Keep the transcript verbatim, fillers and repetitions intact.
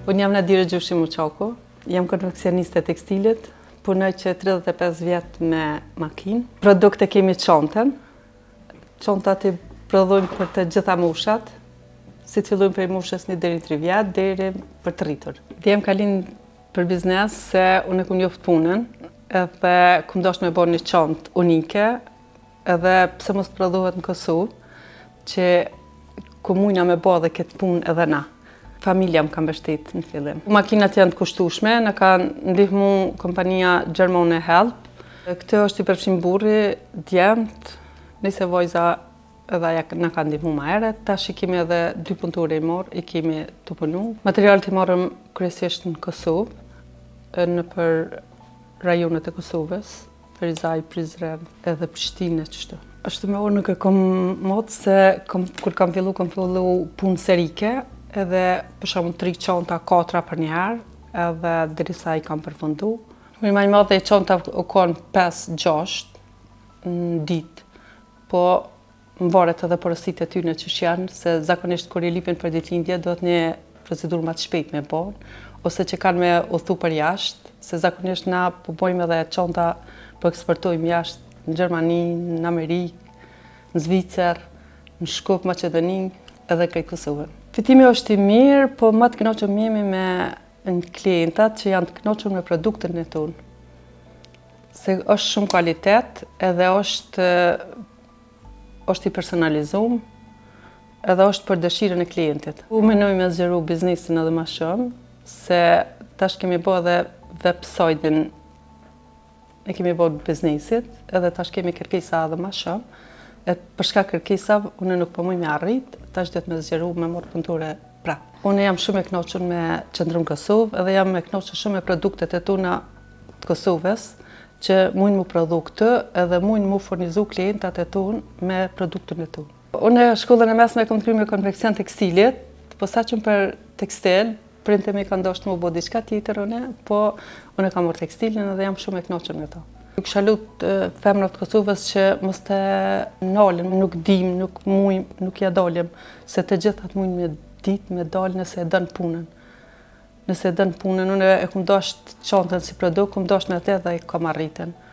Unë jam Nadira Gjushi Muqaku, jam konfeksioniste tekstilit, punoj që tridhjetë e pesë vjetë me makinë. Produkte kemi çantën. Çantat i prodhojmë për të gjitha mushat, si të fillojmë prej mushës një deri në tre vjetë, deri për të rritur. Djem ka lind për biznes se unë e kum njoft punën, edhe kum dashur me bërë një çantë unike, edhe pse mos prodhohet në Kosovë, që ku mujna me bërë dhe këtë punë edhe na. Familja më ka mbështet në fillim. Makinat janë të kushtueshme, na ka ndihmu kompania Gjermane Help. Këtë është i përfshim burri, djemt, nëse vajza edhe aja na ka ndihmu më herët. Tash i kemi edhe dy punëtore i marr, i kemi të punu. Materialet i marrëm kryesisht në Kosovë, në për rajonet e Kosovës, Ferizaj, Prizren, edhe Prishtinë çështu. Ashtu me orë nuk e kam modë se kom, kur kam fillu, kam fillu punë serike, edhe për shembull tri çanta, katra për një herë, edhe derisa i kam përfundu. Më më madhe e çanta u kon pesë gjashtë në ditë, po më varet edhe porositë e tyre që janë, se zakonisht kur i lipin për ditëlindje do të një procedurë më të shpejtë me bën, ose që kanë me udhëtu për jashtë, se zakonisht na po bëjmë edhe çanta po eksportojmë jashtë, në Gjermani, në Amerikë, në Zvicër, në Shkup, Maqedoni, edhe krejt Kosovën. Fitimi është i mirë, po më të kënaqur jemi me klientat që janë të kënaqur me produktin e tonë. Se është shumë kvalitet, edhe është është i personalizuar, edhe është për dëshirën e klientit. U mendoj me zgjeru biznesin edhe më shumë, se tash kemi bërë edhe website-in e kemi bërë biznesit, edhe tash kemi kërkesa edhe më shumë. E për shkak kërkesave, unë nuk po muj me arrit, tash duhet me zgjeru me marrë punëtore prapë. Unë jam shumë e kënaqur me qendrën Kosovë, edhe jam e kënaqur shumë me produktet e tona të Kosovës, që mund mu prodhu këtë, edhe mund mu furnizu klientat e tonë me produktin e tonë. Unë e shkollën e mesme kam kryer me konfeksion tekstilit, po saqëm për tekstil, printemi ka ndoshtë mu bo diçka tjetër unë, po unë kam marrë tekstilin edhe jam shumë e kënaqur me ta. Nuk shalut femrat Kosovës që mos të nalën, nuk dim, nuk mujm, nuk ja dalim, se të gjithat mujn me ditë, me dalë nëse e dën punën. Nëse e dën punën, unë e kum dashur çantën si produkt, kum dashur me atë dhe e kam arritën.